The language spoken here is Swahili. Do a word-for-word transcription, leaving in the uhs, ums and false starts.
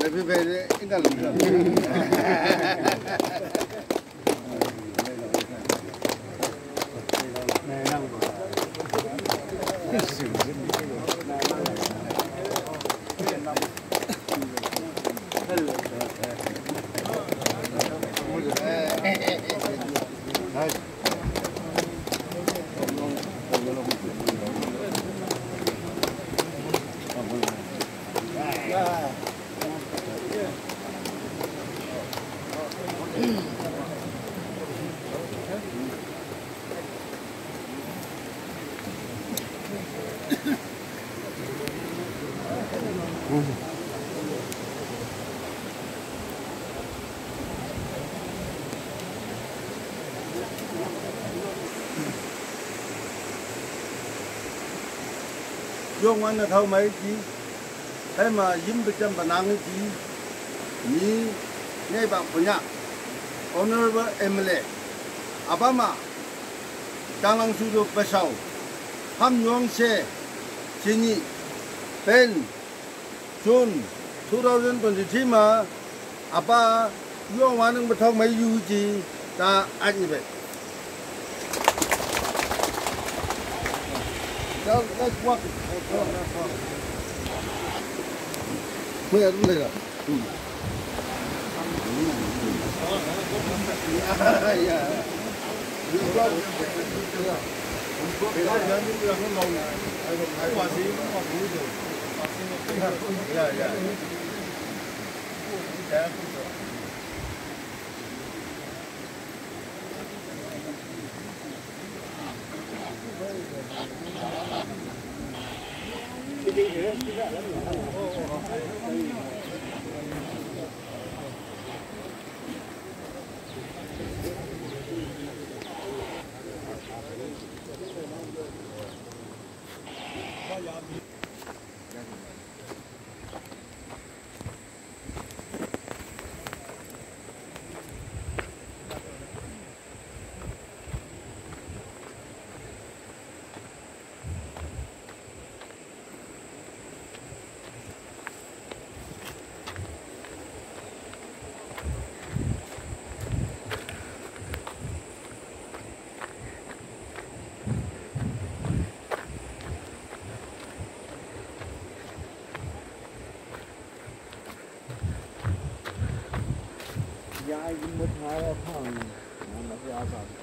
lebih baik ingat lebih. Yung mana thau mai ji, hay mà yếm bị chân bản năng ji, ni Naiba punya Honorable M L A, Abama, Changlangshu and Pessao, Hamyoang Bridge, Ben, June twenty twenty-three mà, Aba yung mana bị thau mai yu ji ta anh vậy. Let's walk. Bây giờ cũng đây rồi. Ja, je moet haar afhangen. Ja, dat is